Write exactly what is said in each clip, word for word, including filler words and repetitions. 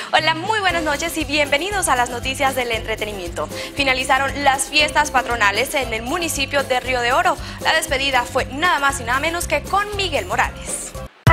Hola, muy buenas noches y bienvenidos a las noticias del entretenimiento. Finalizaron las fiestas patronales en el municipio de Río de Oro. La despedida fue nada más y nada menos que con Miguel Morales.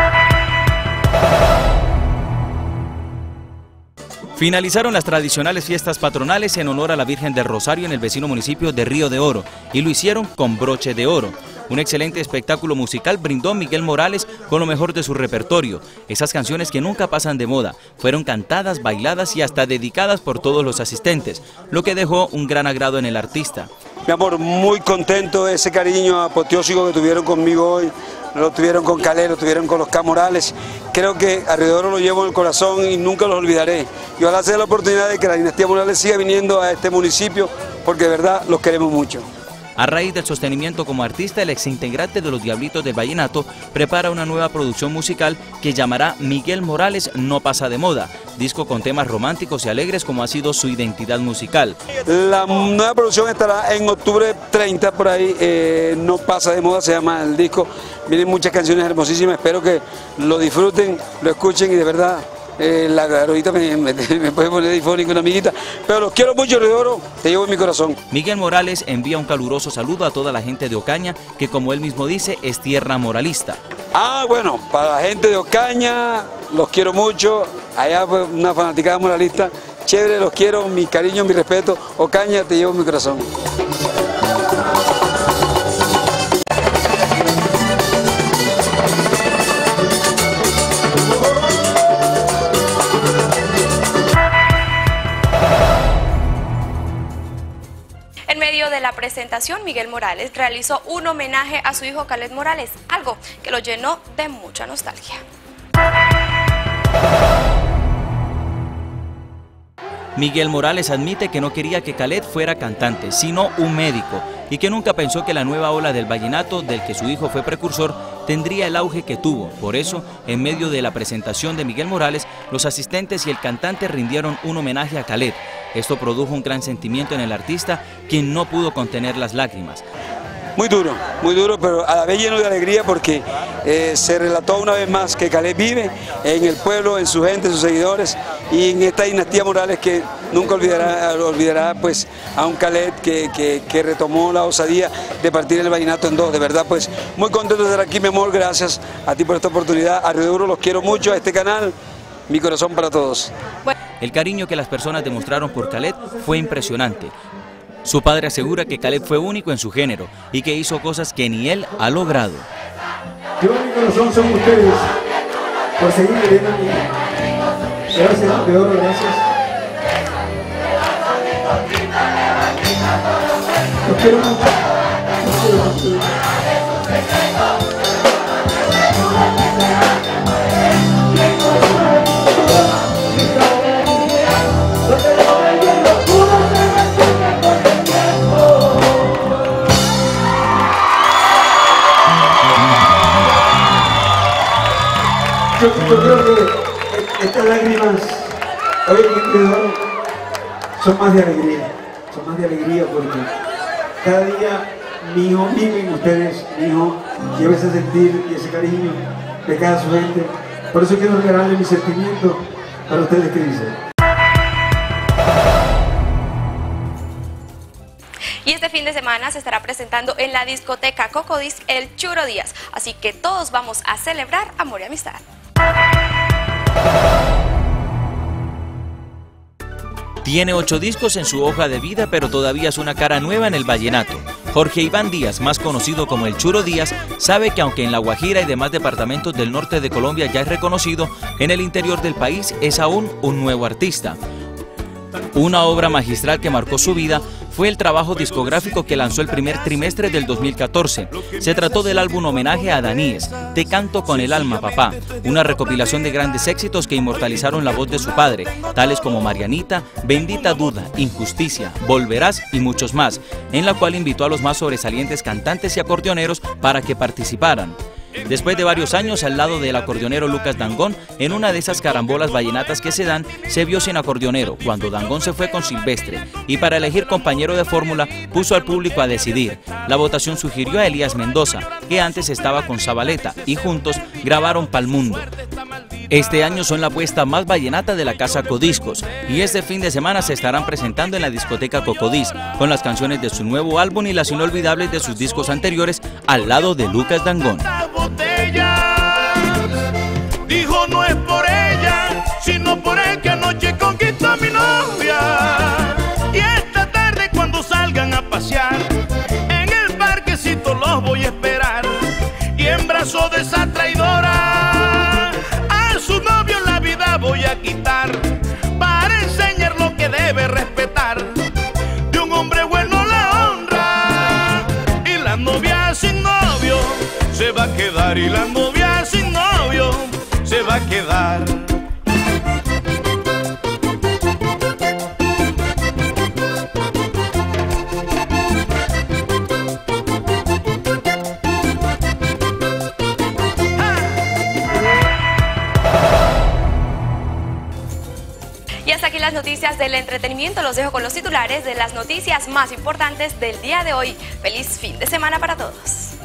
Finalizaron las tradicionales fiestas patronales en honor a la Virgen del Rosario en el vecino municipio de Río de Oro, y lo hicieron con broche de oro. Un excelente espectáculo musical brindó Miguel Morales con lo mejor de su repertorio. Esas canciones que nunca pasan de moda fueron cantadas, bailadas y hasta dedicadas por todos los asistentes, lo que dejó un gran agrado en el artista. Mi amor, muy contento de ese cariño apoteósico que tuvieron conmigo hoy. Lo tuvieron con Calé, lo tuvieron con los K. Morales. Creo que a Río de Oro lo llevo en el corazón y nunca los olvidaré. Y ojalá sea la oportunidad de que la dinastía Morales siga viniendo a este municipio, porque de verdad los queremos mucho. A raíz del sostenimiento como artista, el exintegrante de los Diablitos del Vallenato prepara una nueva producción musical que llamará Miguel Morales No Pasa de Moda, disco con temas románticos y alegres como ha sido su identidad musical. La nueva producción estará en octubre treinta, por ahí, eh, No Pasa de Moda se llama el disco. Vienen muchas canciones hermosísimas, espero que lo disfruten, lo escuchen y de verdad... Eh, la ahorita me, me, me puede poner difónico una amiguita, pero los quiero mucho, Río de Oro, te llevo en mi corazón. Miguel Morales envía un caluroso saludo a toda la gente de Ocaña, que como él mismo dice, es tierra moralista. Ah, bueno, para la gente de Ocaña, los quiero mucho, allá pues, una fanaticada moralista, chévere, los quiero, mi cariño, mi respeto, Ocaña, te llevo en mi corazón. En medio de la presentación, Miguel Morales realizó un homenaje a su hijo Caled Morales, algo que lo llenó de mucha nostalgia. Miguel Morales admite que no quería que Caled fuera cantante, sino un médico, y que nunca pensó que la nueva ola del vallenato, del que su hijo fue precursor, tendría el auge que tuvo. Por eso, en medio de la presentación de Miguel Morales, los asistentes y el cantante rindieron un homenaje a Caled. Esto produjo un gran sentimiento en el artista, quien no pudo contener las lágrimas. Muy duro, muy duro, pero a la vez lleno de alegría porque eh, se relató una vez más que Caled vive en el pueblo, en su gente, en sus seguidores y en esta dinastía Morales que nunca olvidará, olvidará pues, a un Caled que, que, que retomó la osadía de partir el vallenato en dos. De verdad, pues muy contento de estar aquí, mi amor, gracias a ti por esta oportunidad. A Río de Oro los quiero mucho, a este canal, mi corazón para todos. El cariño que las personas demostraron por Caled fue impresionante. Su padre asegura que Caled fue único en su género y que hizo cosas que ni él ha logrado. Yo mi corazón son ustedes por seguir viviendo a mí. Gracias, de oro, gracias. Los quiero mucho. Los quiero mucho. Yo, yo creo que estas lágrimas hoy en el Río de Oro son más de alegría, son más de alegría porque cada día mi hijo vive en ustedes, mi hijo lleva ese sentir y ese cariño de cada su gente. Por eso quiero regalarle mi sentimiento para ustedes que dicen. Y este fin de semana se estará presentando en la discoteca Cocodisc el Churo Díaz, así que todos vamos a celebrar amor y amistad. Tiene ocho discos en su hoja de vida, pero todavía es una cara nueva en el vallenato. Jorge Iván Díaz, más conocido como el Churo Díaz, sabe que aunque en La Guajira y demás departamentos del norte de Colombia ya es reconocido, en el interior del país es aún un nuevo artista. Una obra magistral que marcó su vida fue el trabajo discográfico que lanzó el primer trimestre del dos mil catorce. Se trató del álbum homenaje a Daníes, Te canto con el alma, papá, una recopilación de grandes éxitos que inmortalizaron la voz de su padre, tales como Marianita, Bendita Duda, Injusticia, Volverás y muchos más, en la cual invitó a los más sobresalientes cantantes y acordeoneros para que participaran. Después de varios años al lado del acordeonero Lucas Dangond, en una de esas carambolas vallenatas que se dan, se vio sin acordeonero cuando Dangond se fue con Silvestre y para elegir compañero de fórmula puso al público a decidir. La votación sugirió a Elías Mendoza, que antes estaba con Zabaleta, y juntos grabaron Pa'l Mundo. Este año son la apuesta más vallenata de la Casa Codiscos y este fin de semana se estarán presentando en la discoteca Cocodis con las canciones de su nuevo álbum y las inolvidables de sus discos anteriores al lado de Lucas Dangond. Dijo no es por ella, sino por el que anoche conquistó a mi novia. Y esta tarde cuando salgan a pasear, en el parquecito los voy a esperar. Y en brazos de esa traidora, a su novio la vida voy a quitar, para enseñar lo que debe respetar. De un hombre bueno la honra, y la novia sin novio se va a quedar, y la novia sin novio se va a quedar. Y hasta aquí las noticias del entretenimiento. Los dejo con los titulares de las noticias más importantes del día de hoy. Feliz fin de semana para todos.